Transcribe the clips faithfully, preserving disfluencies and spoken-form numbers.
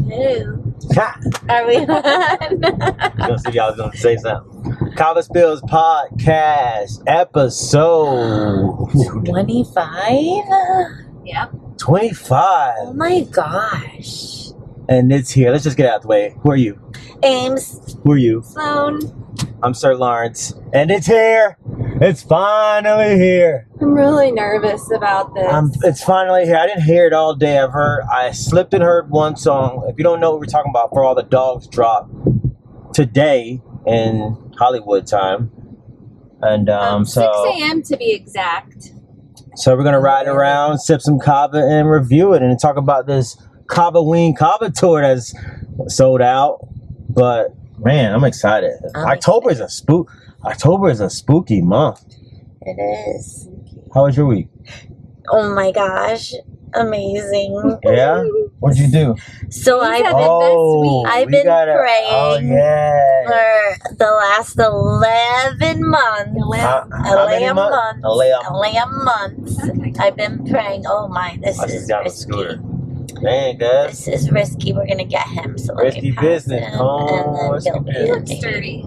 Who? Ha! Are we on? I was gonna, I was gonna say something. KavaSpills Podcast episode twenty-five? Yep. twenty-five. Oh my gosh. And it's here. Let's just get out of the way. Who are you? Ames. Who are you? Sloan. I'm Sir Lawrence. And it's here. It's finally here. I'm really nervous about this. Um, it's finally here. I didn't hear it all day. I've heard, I slipped and heard one song. If you don't know what we're talking about, For All the Dogs dropped today in Hollywood time. And um, um, so six a.m. to be exact. So we're gonna ride around, sip some Kava, and review it, and talk about this Kava Ween Kava tour that's sold out. But man, I'm excited. I'm October is a spook. October is a spooky month. It is. How was your week? Oh my gosh. Amazing. Yeah. What'd you do? So These I've have been, been best Oh, week. I've we been gotta- praying Oh yeah. for the last eleven months. How, how many eleven months? months. eleven. eleven months. Okay. I've been praying. Oh my, this I just is got a risky. scooter. Dang, guys. This is risky. We're gonna get him. So let Risky me pass business. him, Oh, and then risky he'll be You look okay. sturdy.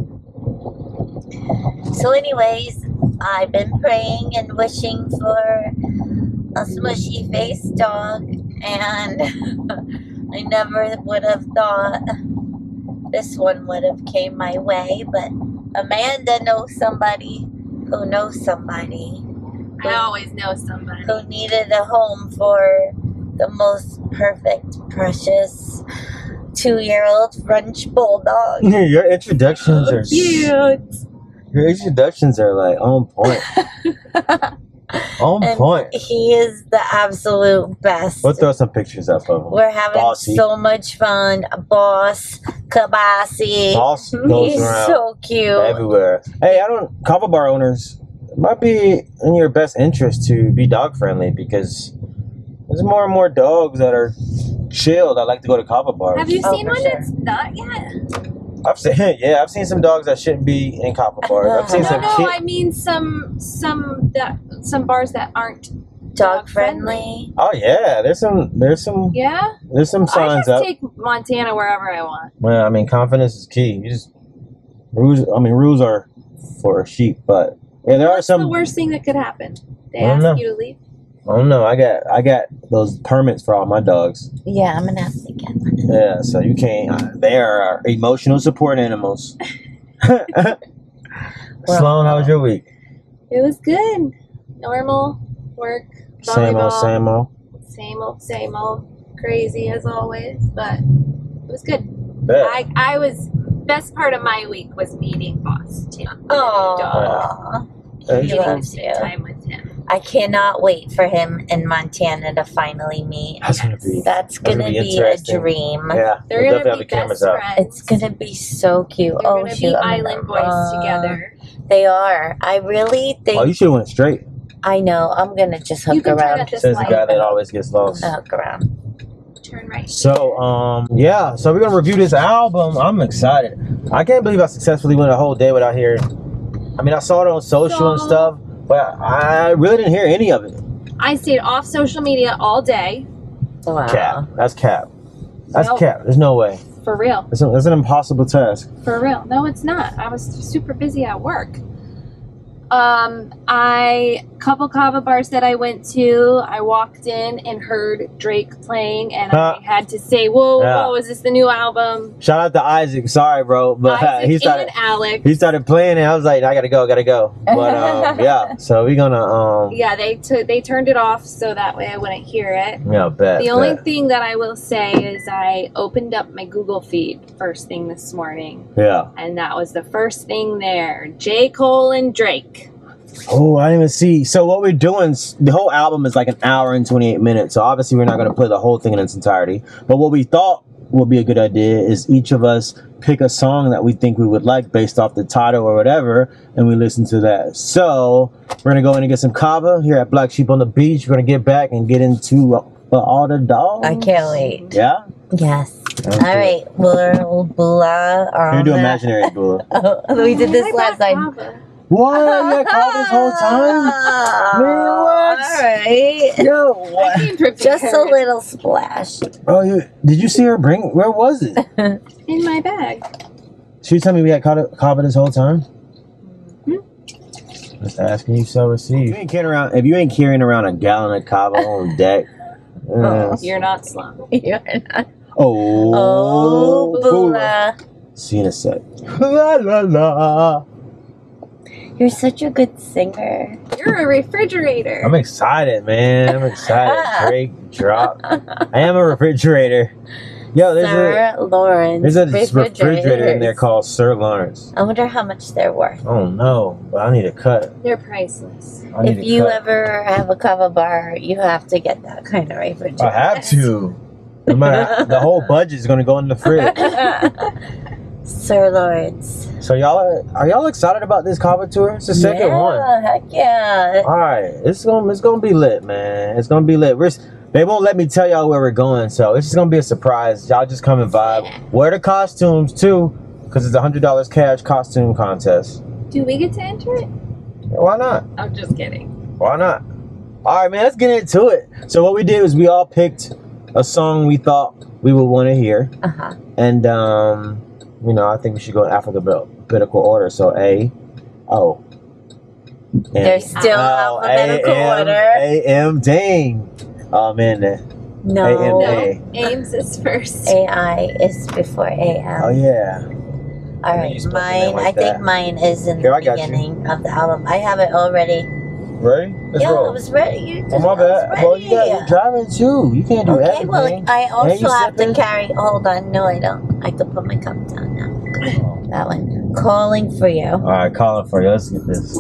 So, anyways, I've been praying and wishing for a smushy face dog, and I never would have thought this one would have came my way. But Amanda knows somebody who knows somebody I always know somebody. who needed a home for the most perfect, precious two-year-old French bulldog. Your introductions are Cute. your introductions are like on point. On And point. he is the absolute best. We'll throw some pictures up of him. We're having Bossy. so much fun. Boss, Kabasi. Boss goes He's around so cute. everywhere. Hey, I don't. Kava bar owners, it might be in your best interest to be dog friendly because there's more and more dogs that are chill that like to go to Kava bars. Have you Oh, seen for one sure. that's not yet? I've seen, yeah, I've seen some dogs that shouldn't be in Kava bars. I've seen No, some no, kid- I mean some some that some bars that aren't. Dog Dog-friendly. friendly. Oh yeah, there's some, there's some, Yeah. there's some I signs just up. take Montana wherever I want. Well, I mean, confidence is key. You just rules. I mean, rules are for sheep, but yeah, there What's are some. the worst thing that could happen? They I don't ask know. you to leave. I don't know. I got I got those permits for all my dogs. Yeah, I'm gonna have to get one. Yeah, so you can't. They are emotional support animals. Sloan, how was your week? It was good. Normal work. Same old, volleyball, same old. Same old, same old. Crazy as always, but it was good. Bet. I I was best part of my week was meeting Boss too. Oh, Yeah, he he's Getting to loves spend you. time with him. I cannot wait for him in Montana to finally meet. That's gonna be. That's That's gonna gonna be be a interesting. dream. Yeah, They're we'll gonna definitely be have the best cameras out. friends. It's gonna be so cute. They're oh gonna shoot! be I'm island gonna boys run. together. They are. I really think. Oh, you should have went straight. I know. I'm gonna just You hook can turn around. at this Says the light. guy that always gets I'm lost. gonna hook around. Turn right. So, um, yeah, so we're gonna review this album. I'm excited. I can't believe I successfully went a whole day without hearing. I mean, I saw it on social and So- stuff, but I really didn't hear any of it. I stayed off social media all day. Wow. Cap. That's cap. That's Nope. cap. There's no way. For real. It's, a, it's an impossible task. For real. No, it's not. I was super busy at work. Um, I couple Kava bars that I went to, I walked in and heard Drake playing, and Huh. I had to say, "Whoa, Yeah. whoa, is this the new album?" Shout out to Isaac. Sorry, bro, but Isaac he started. and Alex. He started playing, and I was like, I gotta go, gotta go. But um, yeah, so we're gonna um, Yeah, they took they turned it off so that way I wouldn't hear it. yeah, bet. The only bet. thing that I will say is I opened up my Google feed first thing this morning, Yeah. and that was the first thing there: J. Cole and Drake. Oh, I didn't even see. So what we're doing, s- the whole album is like an hour and twenty-eight minutes. So obviously we're not going to play the whole thing in its entirety. But what we thought would be a good idea is each of us pick a song that we think we would like based off the title or whatever, and we listen to that. So we're going to go in and get some Kava here at Black Sheep on the Beach. We're going to get back and get into uh, all the dogs. I can't wait. Yeah? Yes. Okay. All right. We'll, we'll blah. Here, Um, do imaginary bull. oh, we did this last time. Kava. What? You had Kava this whole time? Man, what? Alright. Yo, what? I came prepared. Just a little splash. Oh, you, did you see her bring? Where was it? In my bag. She was telling me we had Kava, Kava this whole time? Hmm? Just asking you, so receive. You ain't carrying around, if you ain't carrying around a gallon of Kava on deck, uh, You're not Slone. You're not. oh, Oh, boola. See you in a sec. La la la. You're such a good singer. You're a refrigerator. I'm excited, man. I'm excited. Drake drop. I am a refrigerator. Yo, there's Sir a Lawrence. there's a refrigerator in there called Sir Lawrence. I wonder how much they're worth. Oh no, but I need a cut. They're priceless. I need If a you cut. ever have a Kava bar, you have to get that kind of refrigerator. I have to. No matter, the whole budget is gonna go in the fridge. Sir Lawrence. So y'all are, are y'all excited about this Kava tour? It's the second yeah, one. Heck yeah. All right, it's gonna it's gonna be lit, man. It's gonna be lit. We're, they won't let me tell y'all where we're going, so it's just gonna be a surprise. Y'all just come and vibe. Yeah. Wear the costumes too, because it's a hundred dollars cash costume contest. Do we get to enter it? Why not? I'm just kidding. Why not? All right, man. Let's get into it. So what we did was we all picked a song we thought we would want to hear, Uh-huh. and um, you know, I think we should go in alphabetical order. So A, O. They're still Oh, alphabetical A M, order. A M, dang. Oh man, that- No. A M No, A. Ames is first. A I is before A M. Oh yeah. All you right, spelled your name mine. like I think that. mine is in Here, the I got you. beginning of the album. I have it already. Ready? Let's yeah, roll. I was ready. You Oh my I was bad. Well, you got ready. you're driving too. You can't do Okay, everything. well, I And also you have to sipping? carry. Hold on, no, I don't. I could put my cup down now. That one. Calling for you. All right, calling for you. Let's get this.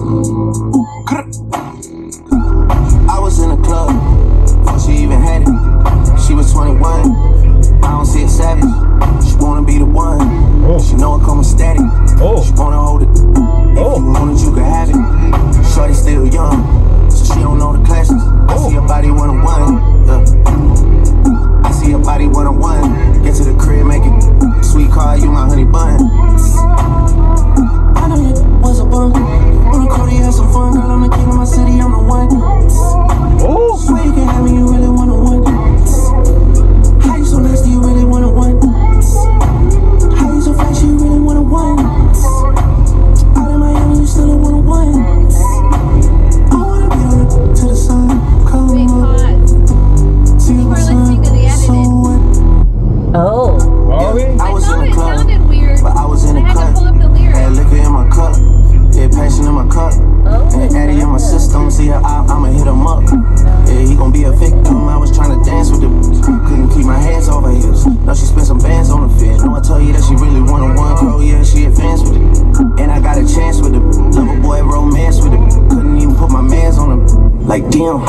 I was in the club before she even had it. She was twenty-one. I don't see a savage. She wanna be the one. Oh. She know it come static. Oh. She wanna hold it. If Oh. you want it, you can have it. Shorty still young, so she don't know the classes. I see her body one on one. Yeah. I see her body one on one. Get to the crib, make it sweet car, you my honey bun. I know you was a bum. Wanna call you have some fun, girl. I'm the king of my city, I'm the one. Oh. Swear you can have me, you really wanna one. How you so nasty, you really wanna one. How you so fresh, you really wanna one. Out in Miami, you still don't wanna one. I wanna be on it to the sun, come Wait, up. pause. See We're the listening to the sun, so edited. what? Oh. Are we? I I was in thought the it club, sounded weird. but I was in I the had to cut. pull up the Had lyrics. liquor in my cup, yeah, passion in my cup. Oh. And Addy in my system, see her out, I'ma hit him up. Yeah, he gon' be a victim. I was tryna dance with him, couldn't keep my hands over his. Now she spent some bands on the fit. No, I tell you that she really wanted one crow, yeah, she advanced with it. And I got a chance with it. Love a boy, romance with it. Couldn't even put my mans on him. Like damn.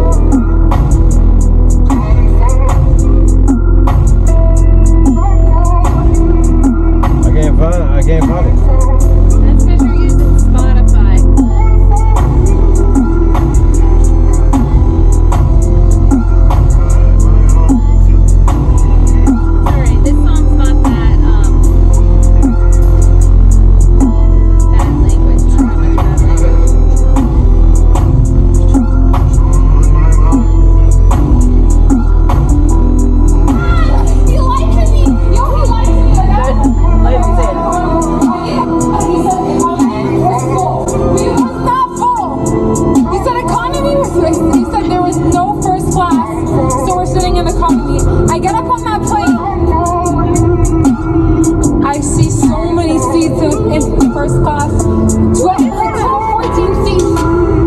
I can't find it. I can't find it. That's because you're using Spotify. Alright, this song's not that, um, bad language. Not that much bad language. He likes me. Yo, he likes me. Like, Let's see. he said, we must not fall. He said economy was, he said there was no first class, so we're sitting in economy. I get up on that plane. I see so many seats in, in first class. twelve, like twelve, fourteen seats.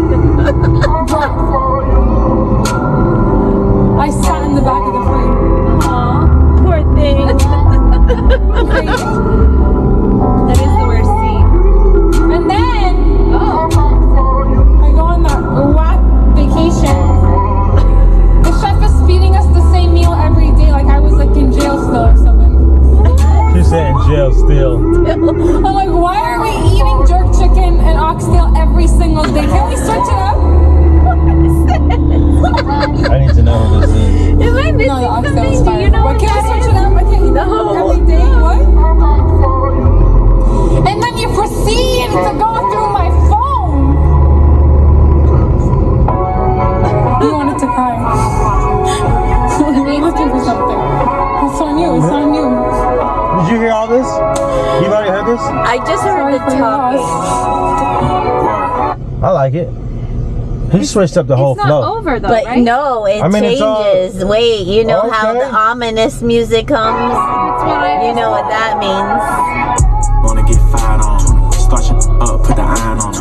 I sat in the back of the plane. Aw, Poor thing. Crazy. that is the worst seat. And then Oh, I go on that whack vacation. The chef is feeding us the same meal every day, like I was like in jail still or something. She said in jail still. I'm like, why are we eating jerk chicken and oxtail every single day? Can we switch it up? I need to know who this is. Am I missing No, the oxtail something? is Do fine. you know But what can I that switch is? it up? I can't eat No. every day. What? And then you proceed to go through my phone. talking. I like it. He switched up the whole It's not flow. over though, But right? no, it I mean, it's all- changes. Wait, you know how Okay. the ominous music comes? That's what I You know what that means. Wanna get fired on. Start your up, put the iron on.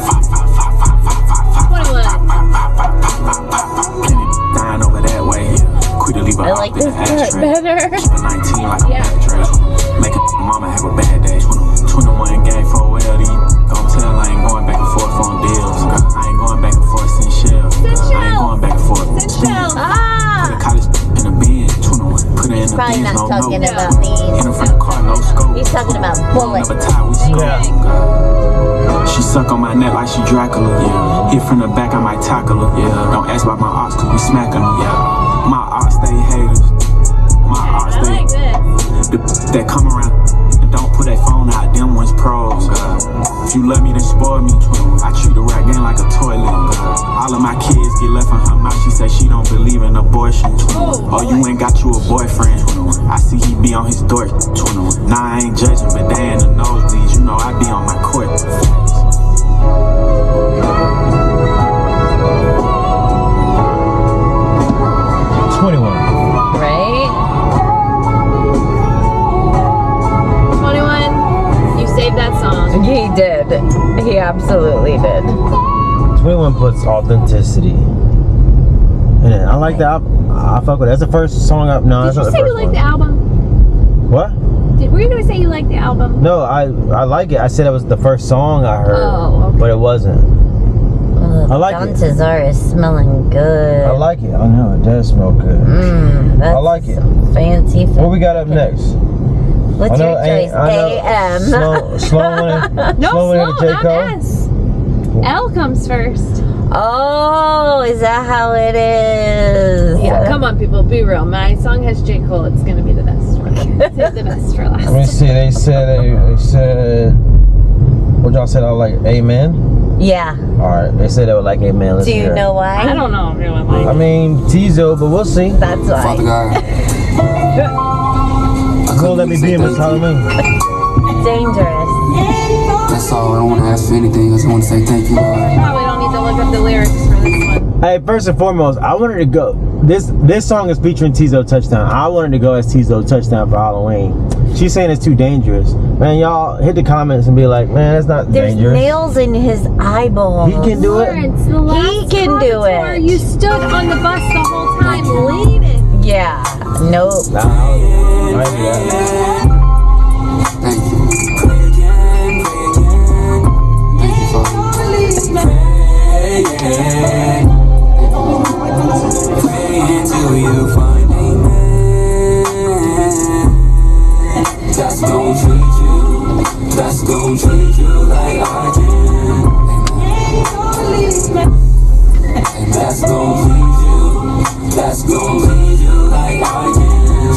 Dying over that way. Quit to leave a I like this part better. Keep a nineteen like a Yeah. bad dress. Make a mama have a bad day. twenty-one game for L D. Gon' tell I ain't going back and forth on deals. I ain't going back and forth since shell. I ain't going back and forth. Ah! Put a college in a bin. twenty-one. Put it in the Probably bin. not No talking note. about these. In the front car, no scope. He's talking about bullets. Never tie, we smoke. Yeah. She suck on my neck like she Dracula. Yeah. Hit from the back, I might tackle her. Yeah. Don't ask about my ops, cause we smacking them. Yeah. My ops, they haters. My ops, I they like this. the, that come around and don't put that phone out. Them ones pros. God. If you love me, then spoil me. I treat the rap game like a toilet. God. All of my kids get left in her mouth. She say she don't believe in abortion. Oh, you ain't got you a boyfriend. I see he be on his door. Nah, I ain't judging, but they in the nosebleeds. You know I be on my court. twenty-one. Right? twenty-one, you saved that song. He did. He absolutely did. twenty-one puts authenticity in it. I like that. I, I fuck with it. That's the first song up. No, Did that's you not the say you first liked one. the album? What? Did, were you gonna say you liked the album? No, I I like it. I said it was the first song I heard, Oh, okay. but it wasn't. Ugh, I like Don it. Cesar is smelling good. I like it. I know it does smell good. Mmm, that's I like it. some fancy. What we got up next? What's I know your A- choice? I know A M. Slow, slow one. No, slow one slow, to J. not Cole. S. L comes first. Oh, is that how it is? Yeah, come on, people, be real. My song has J. Cole. It's gonna be the best one. Save the best for Let me last. see. They said they, they said. What y'all said? I was like Amen. Yeah. All right. They said they would like Amen. Let's Do you hear it. know why? I don't know really like I mean Tizo, but we'll see. That's why. Father God, I Go let me be in Miss Halloween. Dangerous. That's all. I don't want to ask for anything. I just want to say thank you, Lord. Probably don't need to look up the lyrics for this one. Hey, first and foremost, I wanted to go. This this song is featuring Tizo Touchdown. I wanted to go as Tizo Touchdown for Halloween. She's saying it's too dangerous. Man, y'all hit the comments and be like, man, that's not There's dangerous. nails in his eyeballs. He can do it. Lawrence, the last can do commentator, it. You stood on the bus the whole time leaning. Yeah. Nope. Nah, I ain't do that. Thank you. Thank you, Father. Pray until you find amen. That's gon' treat you. That's gon' treat you like I can. That's gon' please you. That's gon' please you like I can.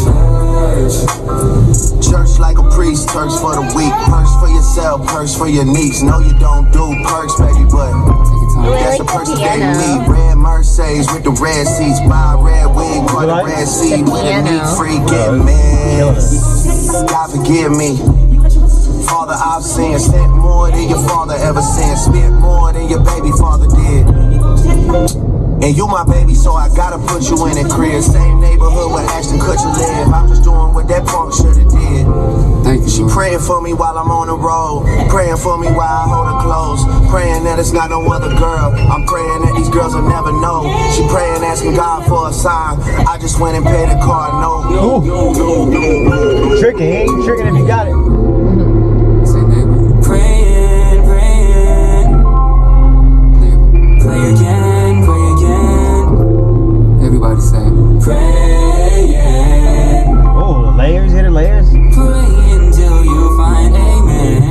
Church like a priest, church for the weak. Purse for yourself, purse for your niece. No, you don't do perks, baby, but Ooh, I that's like the purse the they piano. need. Red Mercedes with the red seats. Buy a red wig, call the like red seat. the With a neat piano. freak, Yeah, get mad. God forgive me. Father, I've sinned. Sent more than your father ever sinned. Spent more than your baby father did. And you my baby, so I gotta put you in a crib. Same neighborhood where Ashton Kutcher live. I'm just doing what that punk shoulda did. Thank you, She Lord. praying for me while I'm on the road. Praying for me while I hold her close. Praying that it's not no other girl. I'm praying that these girls will never know. She praying, asking God for a sign. I just went and paid the car. No, no, no, no, no. Tricking, he ain't tricking if you got it. Say neighbor. Praying, praying. Neighbor. Pray again, pray again. Everybody say. Praying. Oh, layers, hit it, layers. Pray until you find amen.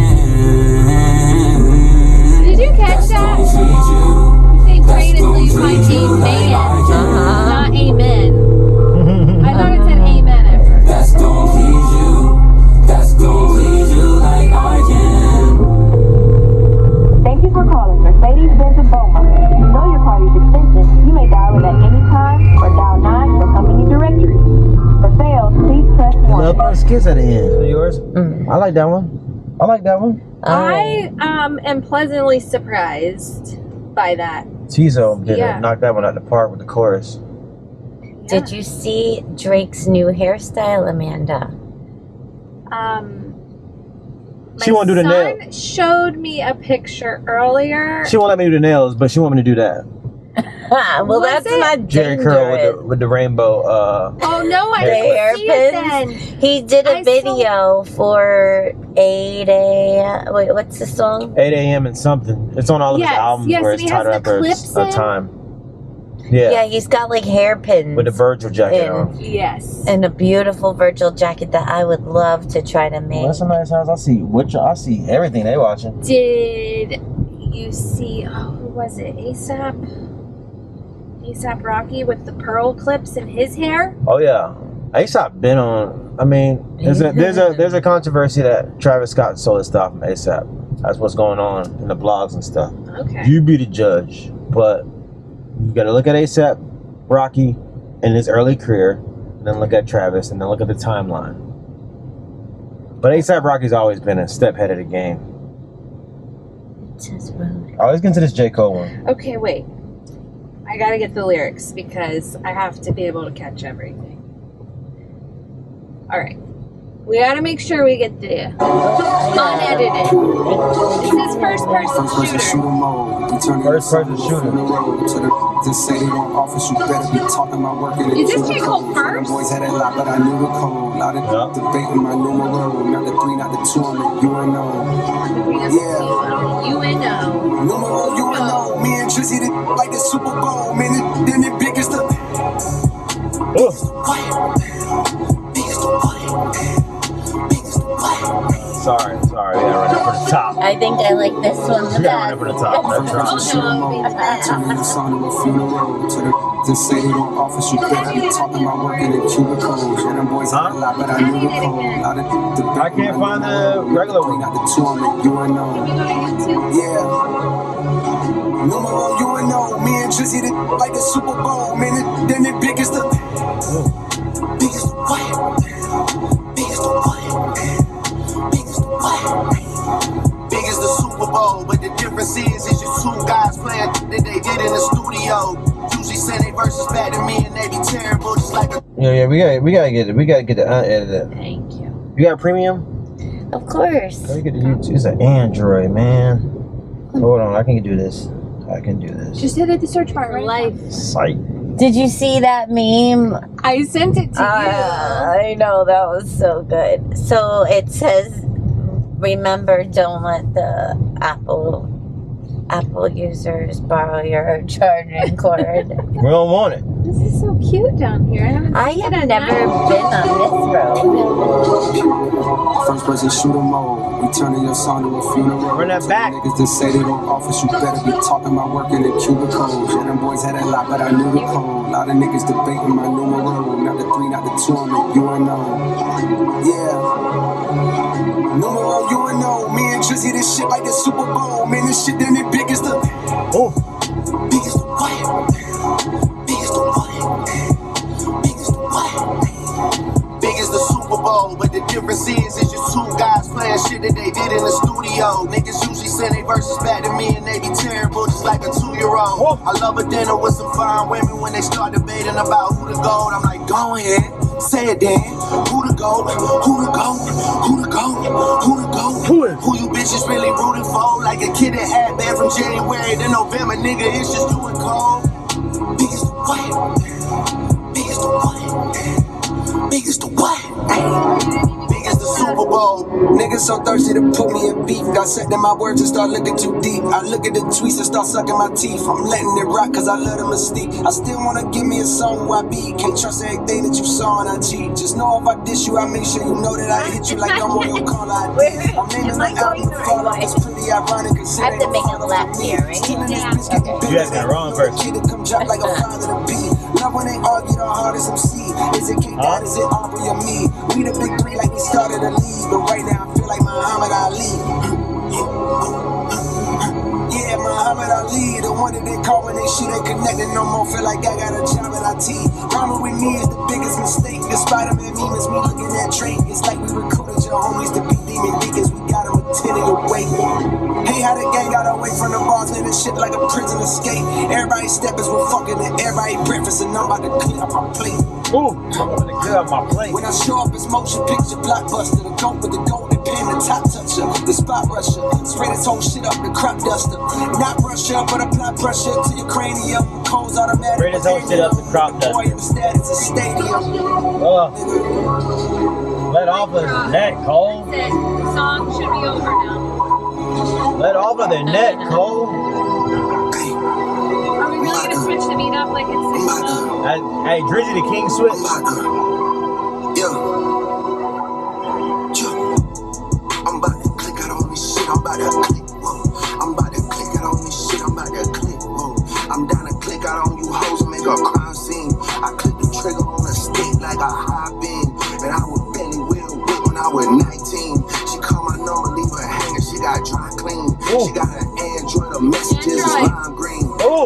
Did you catch that? Gon' treat you. Say prayed until you find amen. Uh-huh. Not amen. I thought it said amen at first. That's gon' please you. That's gon' please you like I can. Thank you for calling Mercedes-Benz of Beaumont. If you know your party's extension, you may dial it at any time or dial nine for company directory. For sales, please press Love one. our skits at the end. So yours? Mm. I like that one. I like that one. I I um am pleasantly surprised by that. Tizo did Yeah. it. Knocked that one out the park with the chorus. Did you see Drake's new hairstyle, Amanda? Um, She my won't do the son nail. showed me a picture earlier. She won't let me do the nails, but she want me to do that. well, Was that's it? not Jerry curl with dangerous. the, with the rainbow. Uh, Oh no, I The didn't see it hairpins? then. He did a I saw- video for eight a. Wait, what's the song? eight a.m. and something. It's on all of Yes, his albums yes, where and it's he has titled the after clips a in. time. Yeah. Yeah, he's got like hairpins With the Virgil jacket in. on. Yes. and a beautiful Virgil jacket that I would love to try to make. Well, that's a nice house. I see which I see everything they watching. Did you see? Oh, who was it? ASAP. ASAP Rocky with the pearl clips in his hair. Oh yeah, ASAP been on. I mean, there's a there's a there's a controversy that Travis Scott stole his stuff from ASAP. That's what's going on in the blogs and stuff. Okay. You be the judge, but you got to look at ASAP Rocky in his early career, and then look at Travis, and then look at the timeline. But ASAP Rocky's always been a step ahead of the game. It's his road. Oh, let's get into this J. Cole one. Okay, wait. I gotta get the lyrics because I have to be able to catch everything. All right. We gotta make sure we get the unedited. This is first person First person shooter. shooter mode. We turn First person shooter. From the road to the just say they don't office. You better be talking about working. Is this J. Cole first? Boys had a lot, but I knew the code. Lot of Yeah. debate in my numero. Not the three, not the two. I'm the U N O. Yeah. U N O. Numero U N O. Me and Trizzy did like the Super Bowl. Man, it, then the biggest of. Ugh. Biggest of what? Biggest of what? Sorry, sorry. Yeah, right up for the top. I think I like this one the You got right up best. for the top. That's right. Oh, no. Turning the song to a funeral. To the just say they don't office. You better be talking about working in cubicles. Yeah, them boys had a lot, but I knew the code. Lot of debate. I can't find the regular one. Not the two. I'm the U N O. You go to YouTube? Yeah. Numero U N O. Me and Trizzy did like the Super Bowl. Man, it, then the biggest of. Biggest of what? Biggest of what? Biggest of what? Big as the Super Bowl, but the difference is, is you two guys playing that they did in the studio. Usually send their verses back to me and they be terrible, just like a Yeah, yeah. We got we gotta get it. We gotta get the unedited. Thank you. You got premium? Of course. Let me get the YouTube. It's an Android, man. Hold on, I can do this. I can do this. Just hit the search bar right Life. Sight. Did you see that meme? I sent it to Uh, I know, that was so good. So it says, remember, don't let the Apple Apple users borrow your charging cord. We don't want it. you. This is so cute down here. I haven't I seen have it never at night. been on this road. First person shooter mode. We turning your song to a funeral. Run that To the back. Niggas that say they don't office. You better be talking about working in cubicles. Yeah, them boys had a lot, but I knew the code. Lot of niggas debating my numero. Not the three, not the two. I'm the U N O. Yeah. Numero U N O. Me and Trizzy this shit like the Super Bowl. Man, this shit then the biggest of. Oh, Biggest of what? Biggest of what? Biggest of what? big as the Super Bowl, but the difference is, is you two guys playing shit that they did in the studio. Niggas usually send their verses back to me and they be terrible, just like a two-year-old. I love a dinner with some fine women when they start debating about who the gold. I'm like, go ahead, say it then. Who the gold? Who the gold? Who the gold? Who the gold? Who is? Who you bitches really rooting for? Like a kid that had bad from January to November, nigga, it's just doing cold. Biggest of what? Biggest of what? Biggest of what? Big as the Super Bowl. Niggas so thirsty to put me in beef. Got set in my words and start looking too deep. I look at the tweets and start sucking my teeth. I'm letting it rock cause I love the mystique. I still wanna give me a song where I be. Can't trust everything that you saw on I G. Just know if I dish you, I make sure you know that I hit you like I'm on your call I D. I'm naming my album Fall Off. It's pretty ironic cause I have to make a left here, right? you guys got it wrong first. Kid to come drop like a father to be. Love when they argue the hardest M C. Is it K Dot, is it Aubrey or me? We the big three like we started a league. But right now I feel like Muhammad Ali. Yeah, Muhammad Ali, the one that they call when they shit ain't connected no more. Feel like I got a job at I T. Rhyming with me is the biggest mistake. The Spider-Man meme is me looking at Drake. It's like we recruited your homies to be demon deacons. We got them a ten in your weight. steppers with fucking the air. I ate breakfast and I'm about to clean up my plate. Ooh, I'm gonna clear up my plate. When I show up, it's motion picture blockbuster. The goat with the golden pen, the top toucher, the spot rusher. Spray this whole shit up, the crop duster. Not Russia, but apply pressure to your cranium. Cold's automatic. Spray this whole shit up, the crop duster. Boy, in the status of stadium. Uh, let off of the net, Cole. That's it. The song should be over now. Let off of the net, Cole. Are we really gonna switch the beat up like it's six o'clock? Hey, hey, Drizzy the King switch. Yeah. I'm about to click out on this shit. I'm about to click. Whoa. I'm about to click out on this shit. I'm about to click. Whoa. I'm down to click out on you hoes and make a crime scene. I click the trigger on a stick like a high beam. And I was Benny Will Whip when I was nineteen. She called my number, leave her hanging. She got dry clean. Ooh. She got an Android, her messages is lime green. Oh,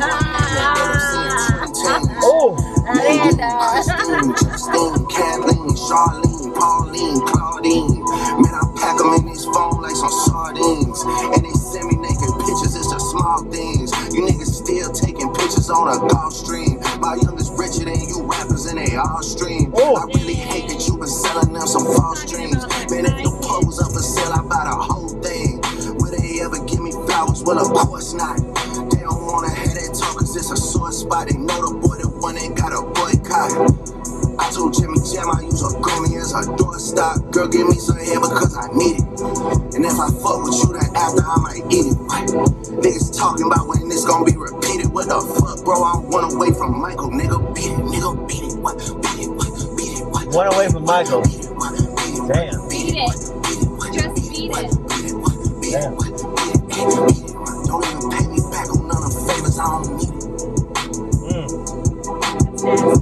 oh. Christine, Justine, Kathleen, Charlene, Pauline, Claudine. Man, I pack them in this phone like some sardines. And they send me naked pictures, it's the small things. You niggas still taking pictures on a golf stream. My youngest richer than you rappers and they all stream. Oh. I really hate that you been selling them some false dreams. Man, if the pose up for sale, I buy the whole thing. Will they ever give me flowers? Well, of course not. They don't wanna hear that talk cause it's a sore spot. They know the boy that one ain't got a boycott. I told Jimmy Jam I use a gummy as a doorstop. Girl, give me some hair because I need it. And if I fuck with you, then after I might eat it. Niggas talking about when this gon' be repeated. What the fuck, bro? I want away from Michael. Nigga, beat it. Nigga, beat it. What? Beat it. What? Beat it. What? One away from Michael. Beat it. What? Beat it. Damn. Beat it. Just beat it. Beat it. What? Beat it. Damn. What? Beat it. Beat it. Don't even pay me back on none of the favors. I don't need it. Mm. That's nasty.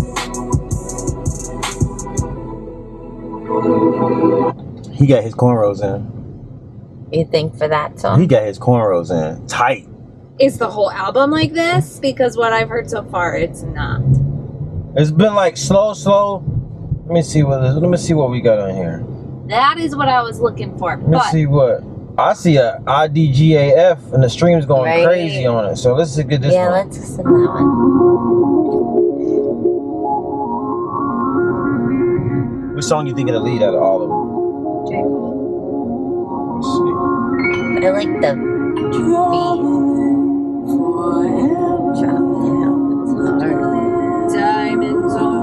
He got his cornrows in. You think for that song? He got his cornrows in. Tight. Is the whole album like this? Because what I've heard so far, it's not. It's been like slow, slow. Let me see what let me see what we got on here. That is what I was looking for. Let me But see what. I see a I D G A F and the stream's going Right. crazy on it. So let's get this Yeah, one. let's listen to that one. Which song you think of the lead out of all of them? J. Let's I like the beat. Drop down. It's hard. Diamonds are.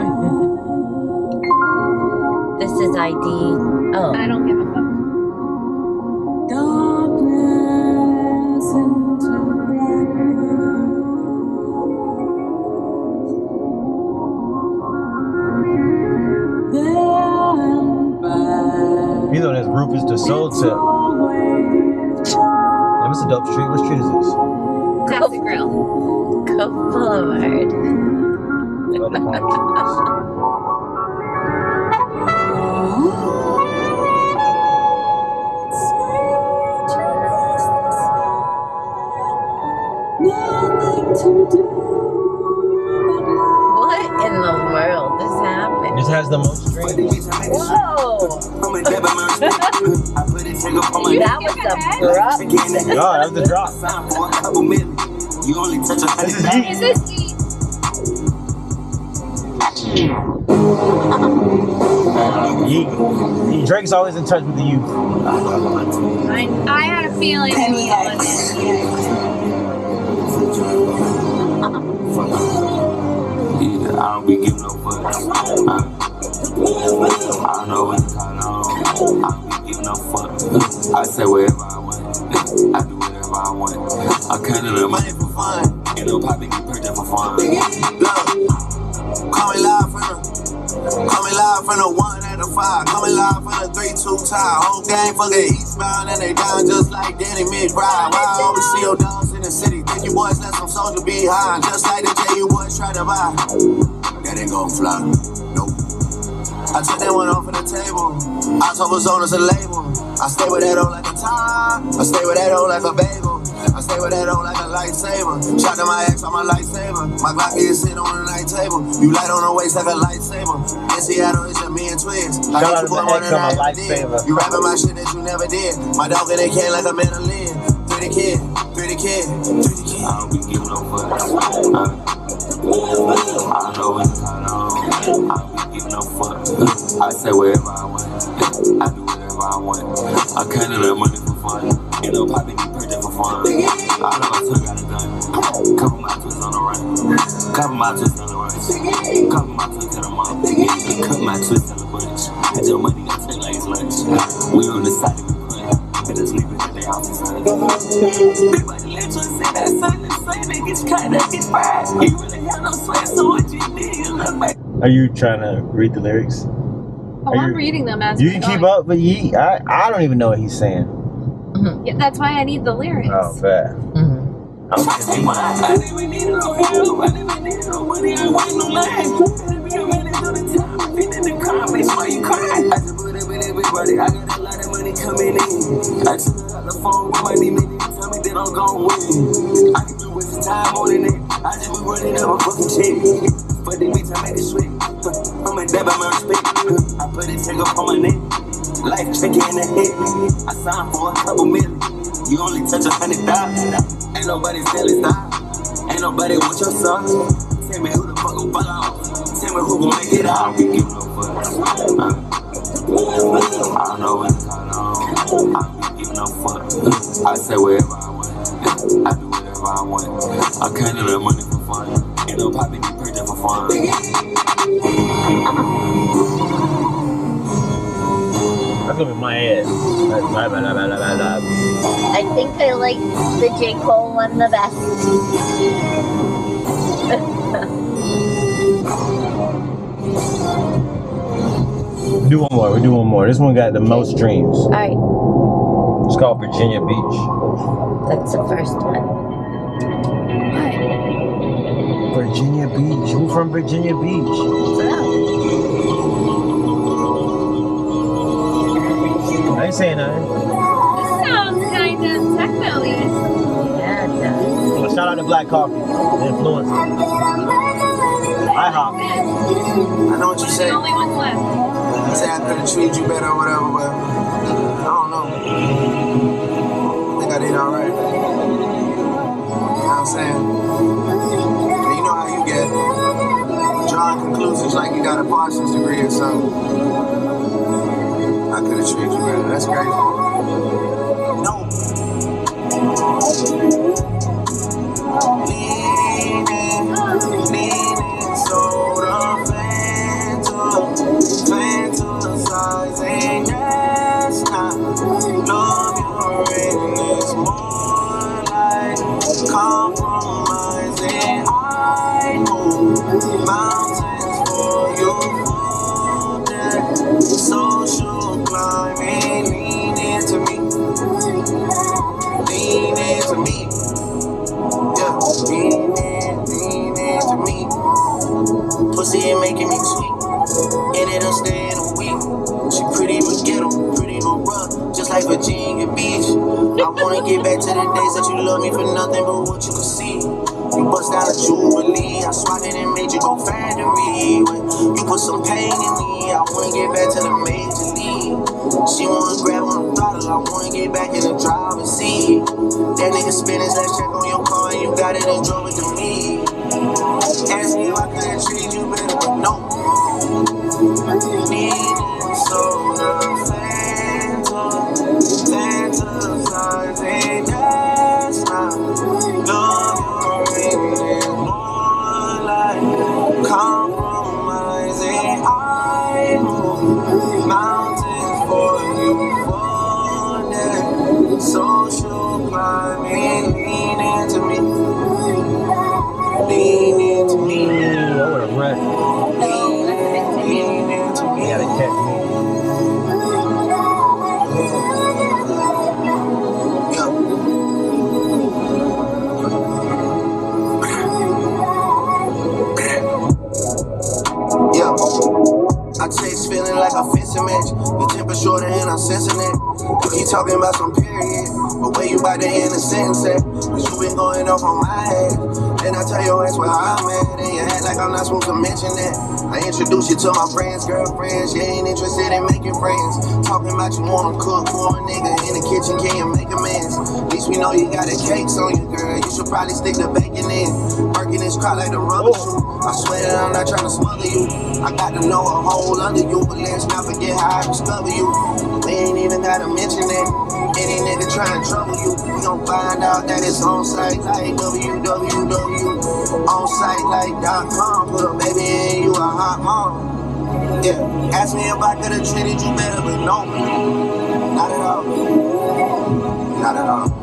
This is I D. Oh. I don't give a fuck. Darkness into see. He's on his Rufus the Soul tip. Damn, it's a dope street. What street is this? Classic Grill. Go Boulevard. Oh, the palm trees. What in the world just happened? This has the most streams. Whoa! That was abrupt. No, that was the drop. This is Yeet. Is this Yeet? Yeet. Yeet. Drake's always in touch with the youth. I, I had a feeling it was all in it. Yeah, I don't be giving no fuck. I don't know what to call on. I don't be giving no fuck. I say whatever I want. I do whatever I want. I kinda love money for fun. You know, popping get perked up for fun. Look, call me live from the, call me live from the one and the five. Call me live from the three, two tie. Whole gang fucking eastbound and they down just like Danny McBride. Why I always see your dogs in the city? Think you boys let some soldier behind. Just like the J you boys try to buy. That ain't gon' fly. Nope. I took that one off of the table. October's on as a label. I stay with that on like a tie. I stay with that on like a bagel. I stay with that on like a lightsaber. Shot to my ex on my lightsaber. My Glock is sitting on the night table. You light on the waist like a lightsaber. In Seattle, it's just me and twins. I Shout out to my ex on my lightsaber. You rapping my shit that you never did. My dog in a can like a mandolin. Three pretty kid, pretty kid, pretty kid. I don't be giving no fucks. Uh, I know when it's hot on. I don't be giving no fucks. I say wherever I want. I do whatever I want. I counted that money for fun. You know, popping me purchase for fun. I know I took out a gun. Cover my twists on the run. Cover my twists on the run. Cover my twists on the mom. Cover my twists on the bunch. And your money gon' take like it's lunch. We on the side of the punch. And just leave it at the office. Everybody let you say that son and say that gets cut, that gets fried. You really have no sweat, so what you did, you look back. Are you trying to read the lyrics? Oh, I'm reading them as you we're can going. keep up, but he, I, I don't even know what he's saying. Mm-hmm. Yeah, that's why I need the lyrics. Oh, bad. Mm-hmm. I'm I didn't even need no help. I didn't even need no money. I wasn't no line. Gotta be a minute to the time. I've been in the car, bitch, why you crying? I just put it with everybody. I got a lot of money coming in. I just got the phone with my nigga. Tell me that I'm gon' win. I can do with the time on it. I just be running up a fucking check. But the bitch, I made it sweet. I'm a dab, I'm a respect. I put it, take up on my neck. Life tricky in the head. I signed for a couple million. You only touch a hundred thousand. Ain't nobody selling style. Ain't nobody want your son. Tell me who the fuck gon' fall out. Tell me who gon' make it out. We give no fucks. Uh, I don't know when it's hot on. I don't give no fucks. I say wherever I want. I do whatever I want. I can't do that money for fun. You know, popping me purchase for fun. That's gonna be my head. Blah, blah, blah, blah, blah, blah. I think I like the J. Cole one the best. Do one more. We do one more. This one got the most streams. All right, It's called Virginia Beach. that's the first one. Virginia Beach. Who from Virginia Beach? I ain't saying nothing. This sounds kind of techno-y. Yeah, it does. Well, shout out to Black Coffee, the influencer. I hop. I know what you The say. only ones left. You say I could have treated you better or whatever, but I don't know. I think I did all right. You know what I'm saying? And you know how you get drawing conclusions like you got a Parsons degree or something. I could have treated you better. That's crazy. No. Leaning, leaning, soda, phantom, fantasizing, that's not love you're in, it's more like compromising. I move mountains for you, for that social climbing, lean into me, lean into me. Yeah, lean in, lean into me. Pussy ain't making me sweet, and it'll stay in a week. She pretty but ghetto, pretty but rough, just like Virginia Beach. I wanna get back to the days that you love me for nothing but what you could see. You bust out a Jubilee, I swatted and made you go factory. You put some pain in me, I wanna get back to the major league. She wanna grab on the throttle, I wanna get back in the driver's seat. That nigga spent his last check on your car and you got it and drove it to me. Ask me if I could've treated you better, but no. Needing soda, phantom, fantasizing, that's not love you're in, it's more like compromising. I move mountains for you, for that social climbing, lean into me, lean into me, I would have wrecked. lean, lean into me. You gotta catch me. Yeah, I chase feeling like a fencing match. The temper shorter and I'm sensing it. You keep talking about some period, but where you about to end the sentence at? Cause you been going off on my head. Then I tell your ass where I'm at, and you act like I'm not supposed to mention that. I introduce you to my friends, girlfriends. You ain't interested in making friends. Talking about you wanna cook for a nigga in the kitchen, can you make amends? At least we know you got the cakes on you, girl. You should probably stick the bacon in. Working this crowd like the rubber shoe. I swear that I'm not trying to smother you. I got to know a hole under you, but let's not forget how I discover you. We ain't even gotta mention that. Any nigga trying to trouble you, we gon' find out that it's on site like w w w on site like dot com. Put a baby in you, a hot mom. Yeah, ask me if I could've treated you better, but no, not at all. Not at all.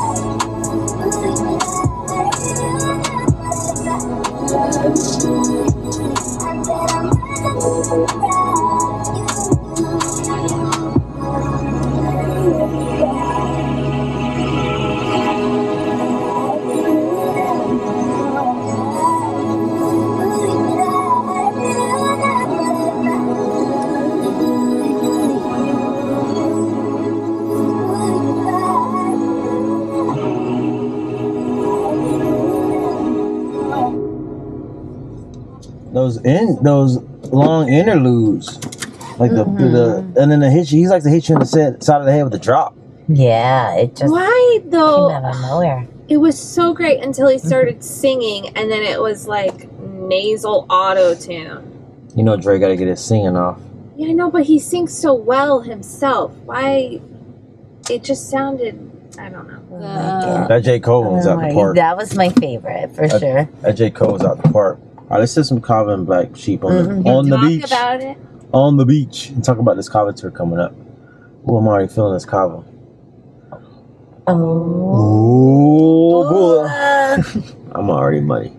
Those in those long interludes, like the Mhm. the and then the hit you. He's like to hit you in the set, side of the head with a drop. Yeah, it just Why though? came out of nowhere. It was so great until he started singing, and then it was like nasal auto tune. You know Dre got to get his singing off. Yeah, I know, but he sings so well himself. Why? It just sounded. I don't know. Uh, That J Cole one was out the park. That was my favorite for That- sure. That J Cole was out the park. All right, let's set some Kava and Black Sheep on the Mhm. on the Talk beach. about it. On the beach and talk about this Kava tour coming up. Ooh, I'm already feeling this Kava. Oh, Ooh, boy. uh, I'm already money.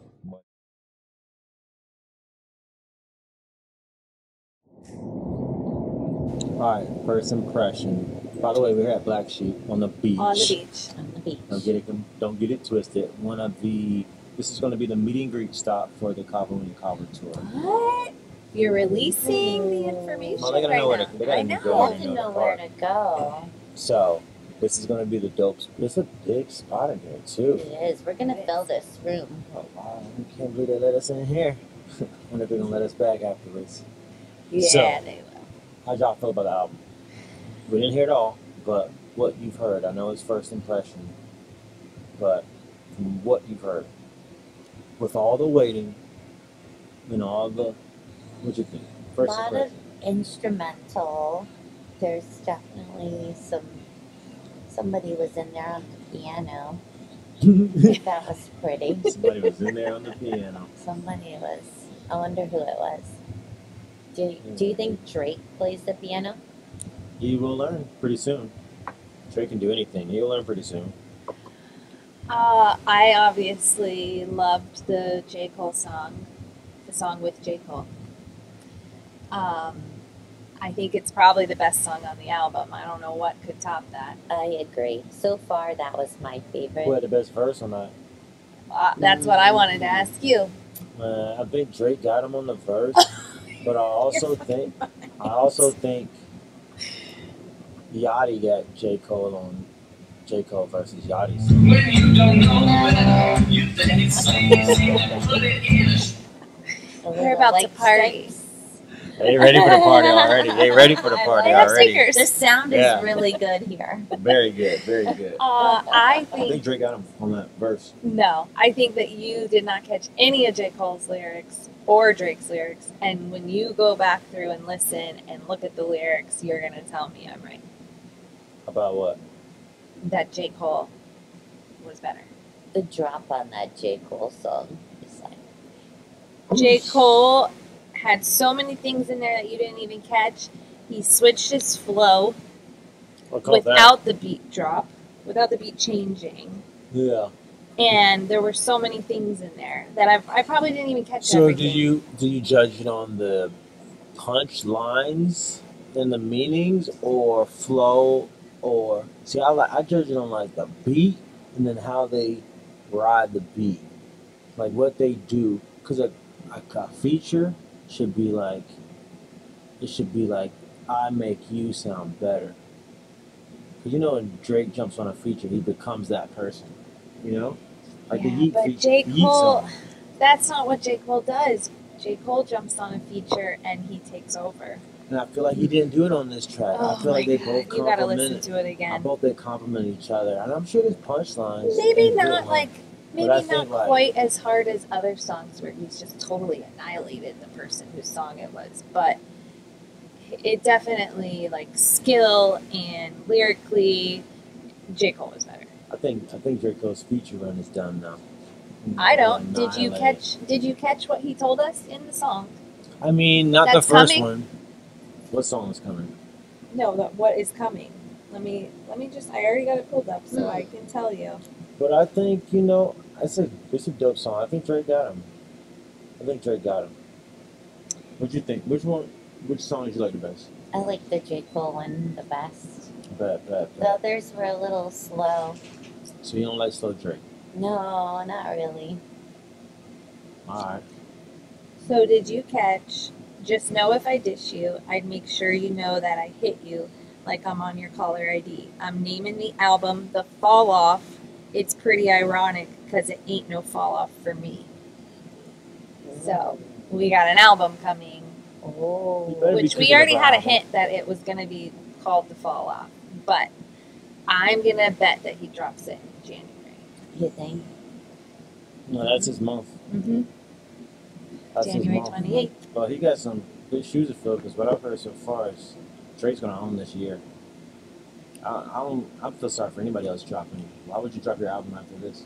Alright, first impression. By the way, we're at Black Sheep on the beach. On the beach. on the beach. Don't get it don't get it twisted. One of the this is gonna be the meet and greet stop for the Kava and Kava tour. What? You're releasing the information Well, they gotta right know where now. to they gotta I know know. You where have to to know know the where park. to go. So this is gonna be the dope. It's a big spot in here too. It is. We're gonna fill this room. Oh wow, I can't believe they let us in here. I wonder if they're gonna let us back afterwards. Yeah, So- they will. How'd y'all feel about the album? We didn't hear it all, but what you've heard, I know it's first impression, but from what you've heard, with all the waiting, you know, all the, what'd you think? A First lot of impression. instrumental. There's definitely some. Somebody was in there on the piano. That was pretty. Somebody was in there on the piano. Somebody was. I wonder who it was. Do Do you think Drake plays the piano? You will learn pretty soon. Trey can do anything. You'll learn pretty soon. Uh, I obviously loved the J. Cole song, the song with J. Cole. Um, I think it's probably the best song on the album. I don't know what could top that. I agree. So far, that was my favorite. Who had the best verse on that? Uh, that's what I wanted to ask you. Uh, I think Drake got him on the verse, but I also think I also think Yachty got J. Cole on J. Cole versus Yachty's. When you don't know better, you think it's easy to put it in a A We're little about to White party. Stripes. They ready for the party already. They ready for the party I have already. stickers. The sound is Yeah. really good here. Very good, very good. Uh, I I think think Drake got him on that verse. no. I think that you did not catch any of J. Cole's lyrics or Drake's lyrics, and when you go back through and listen and look at the lyrics, you're gonna tell me I'm right. About what? That J. Cole was better. The drop on that J. Cole song is like, J. Cole had so many things in there that you didn't even catch. He switched his flow I'll call that. without the beat drop, without the beat changing. Yeah. And there were so many things in there that I, I probably didn't even catch. So everything. do you do you judge it on the punch lines and the meanings, or flow, or see? I like I judge it on like the beat and then how they ride the beat, like what they do. Because a, a, a feature should be like it should be like I make you sound better. Because you know when Drake jumps on a feature, he becomes that person. You know, Like yeah, the Yeet but feat- J. Yeet Cole, song. that's not what J. Cole does. J. Cole jumps on a feature and he takes over. And I feel like he didn't do it on this track. Oh I feel my like they God, both you gotta listen complement. to it I again. both they complement each other, and I'm sure there's punchlines. Maybe and good not ones. like, maybe I not think, like- quite as hard as other songs where he's just totally annihilated the person whose song it was, but it definitely, like, skill and lyrically, J. Cole was better. I think I think J. Cole's feature run is done now. I don't. Did you Annihilated. catch? Did you catch what he told us in the song? I mean, not That's the first coming? one. What song is coming? No, the, what is coming? Let me let me just. I already got it pulled up, so Hmm. I can tell you. But I think, you know, it's a it's a dope song. I think Drake got him. I think Drake got him. What you think? Which one? Which song did you like the best? I like the J. Cole one the best. Bet, bet, The bet. others were a little slow. So you don't like slow Drake? No, not really. All right. So did you catch? Just know if I dish you, I'd make sure you know that I hit you, like I'm on your caller I D. I'm naming the album The Fall Off. It's pretty ironic because it ain't no fall off for me. So we got an album coming, Oh, better be which we cooking already up had a an album. hint that it was going to be called The Fall Off, but I'm gonna bet that he drops it in January. you think? No, that's his month. Mm-hmm. That's his January month. twenty-eighth. Well, he got some big shoes to fill because what I've heard so far is Drake's gonna own this year. I, I don't. I feel sorry for anybody else dropping. Why would you drop your album after this?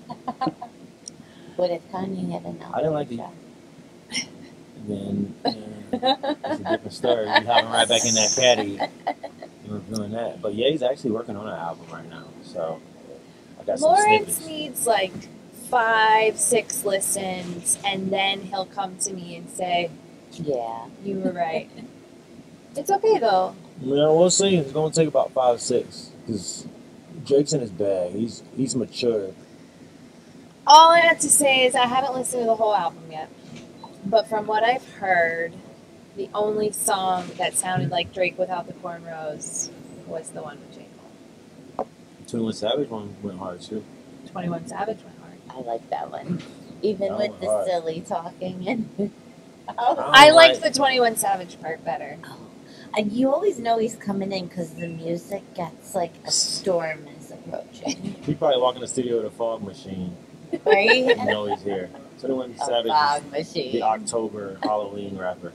What if Kanye had an album? I didn't like the- drop? Then yeah, it's a different story. You have him right back in that caddy. You were doing that, but yeah, he's actually working on an album right now. So I got some Lawrence snippets. needs like five, six listens, and then he'll come to me and say, Yeah. "You were right." It's okay though. Yeah, we'll see. It's gonna take about five, six because Drake's in his bag. He's he's mature. All I have to say is I haven't listened to the whole album yet, but from what I've heard, the only song that sounded like Drake without the cornrows was the one with J. Cole. twenty-one Savage one went hard too. twenty-one Savage went hard. I like that one. Even That with one the hard. silly talking and don't I liked like- the twenty-one Savage part better. and you always know he's coming in because the music gets like a storm is approaching, He probably walk in the studio with a fog machine. right? You know he's here. twenty-one A Savage fog is machine. the October Halloween rapper.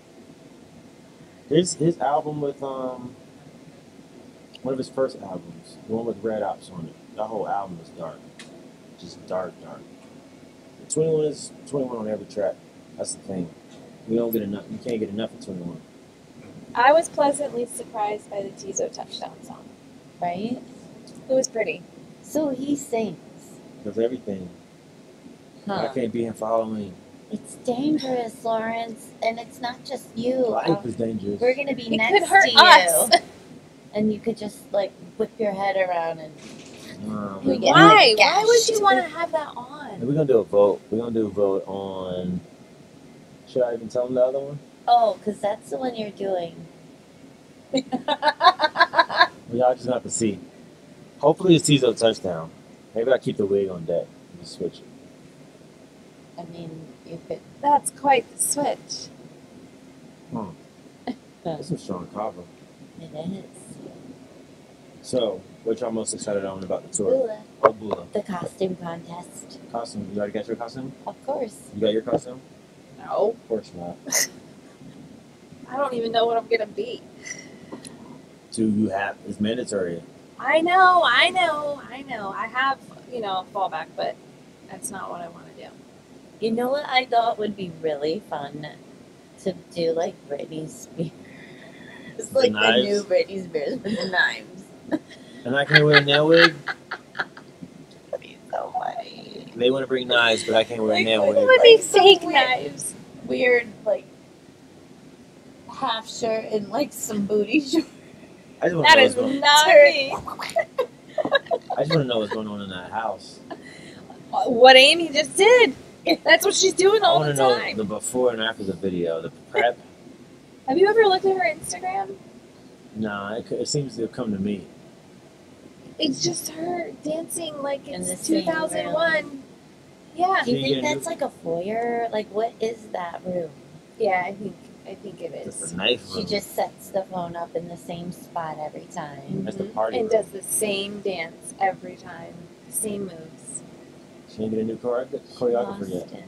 His his album with um one of his first albums, the one with Red Ops on it. That whole album is dark, just dark, dark. twenty-one is twenty-one on every track. That's the thing. We don't get enough. You can't get enough of twenty-one. I was pleasantly surprised by the Tizo touchdown song. Right? It was pretty. So he sings. Of everything. I Huh. can't be here for Halloween. It's dangerous, Lawrence, and it's not just you. Life is dangerous. We're gonna be It next could hurt to us. you, and you could just like whip your head around and. Um, We we're, get- Why? gashed. Why would you want to have that on? we're gonna do a vote. We're gonna do a vote on. Should I even tell them the other one? Oh, because that's the one you're doing. Well, y'all just have to see. Hopefully it's Tizo touchdown. Maybe I keep the wig on deck and just switch it. I mean, you could. That's quite the switch. That's some strong Kava. It is. So, what y'all most excited on about the tour? Bula. Oh, Bula. The costume contest. Costume. You already got your costume? Of course. You got your costume? No. Of course not. I don't even know what I'm gonna be. Do you have? It's mandatory. I know, I know, I know. I have, you know, fallback, but that's not what I want to do. You know what I thought would be really fun to do, like Britney Spears. It's The like the knives? new Britney Spears with the knives. And I can't wear a nail wig? That'd be so funny. They want to bring knives, but I can't wear a Like, nail what wig. What would be Like some fake weird- knives? Weird, like half shirt and like some booty shorts. I just want That to know is what's going. not me. I just want to know what's going on in that house. What Amy just did. That's what she's doing I all want the to know time. the before and after the video, the prep. Have you ever looked at her Instagram? Nah, it, it seems to come to me. It's just her dancing like In the it's same two thousand one. Yeah. Do you She think get a that's new- like a foyer? Like, what is that room? Yeah, I think I think it It's is. a nice She room. just sets the phone up in the same spot every time. That's the Mhm. party And room. does the same dance every time. Same moves. She didn't get a new chore- choreographer yet. Lost it.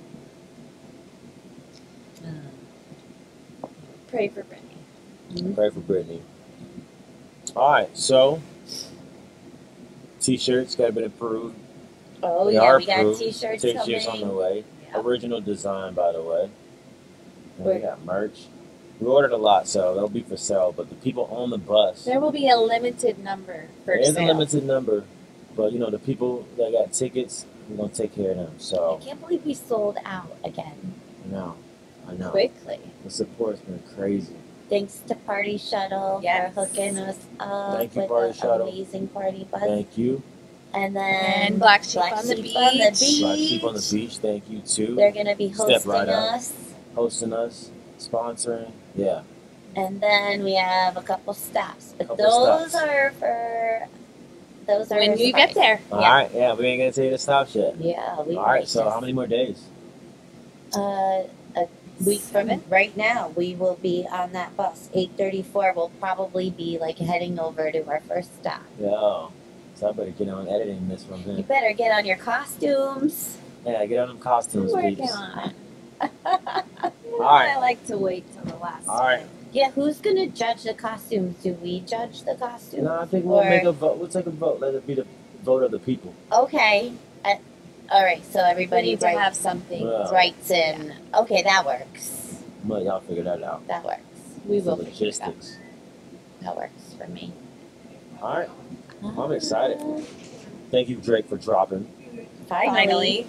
Uh, Pray for Brittany. Pray for Brittany. All right, so t-shirts got to be approved. Oh, They yeah, are we got approved. t-shirts T-shirts on coming. the way. Yep. Original design, by the way. And we We're- got merch. We ordered a lot, so they'll be for sale. But the people on the bus, There will be a limited number for there is a sale. limited number. But you know, the people that got tickets, we're gonna take care of them. So I can't believe we sold out again. I know, I know. Quickly. The support's been crazy. Thanks to Party Shuttle Yes. for hooking us up Thank you, with Party an Shuttle. amazing party bus. Thank you. And then And Black Sheep on the Sheep on the beach. beach. Black Sheep on the Beach. Thank you too. They're going to be Step hosting right up. us. Hosting us, sponsoring. Yeah. And then we have a couple stops. But Couple those stops. are for... Those are When a you get surprise. there. All Yeah. right. Yeah, we ain't gonna tell you the stops yet. Yeah. We All right. might So just- how many more days? Uh, a week from Seven? right now, we will be on that bus. eight thirty-four, we'll probably be like heading over to our first stop. Yeah. So I better get on editing this one You then. better get on your costumes. Yeah, get on them costumes, Working please. on it. All right. I like to wait till the last All right. minute. Yeah, who's gonna judge the costumes? Do we judge the costumes? No, I think we'll Or- make a vote. We'll take a vote. Let it be the vote of the people. Okay. Uh, all right. So We everybody need to writes, have something. Yeah. writes in. Okay, that works. But y'all figure that out. That works. We The will figure it out. logistics. That works for me. All right. I'm excited. Thank you, Drake, for dropping. Finally.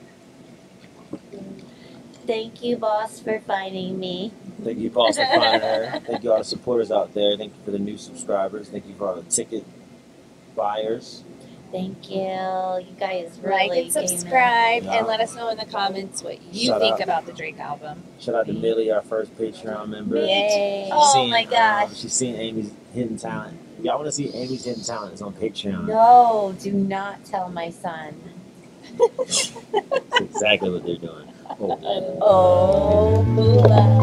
Thank you, boss, for finding me. Thank you, boss, for finding her. Thank you, all the supporters out there. Thank you for the new subscribers. Thank you for all the ticket buyers. Thank you. You guys really Like and came in. subscribe Yeah. and let us know in the comments what you Shout think out. about the Drake album. Shout out to Millie, our first Patreon member. Yay. She's Oh seeing, my um, gosh. she's seeing Amy's hidden talent. If y'all want to see Amy's hidden talent, it's on Patreon. No, do not tell my son. That's exactly what they're doing. Oh, Oh, hula.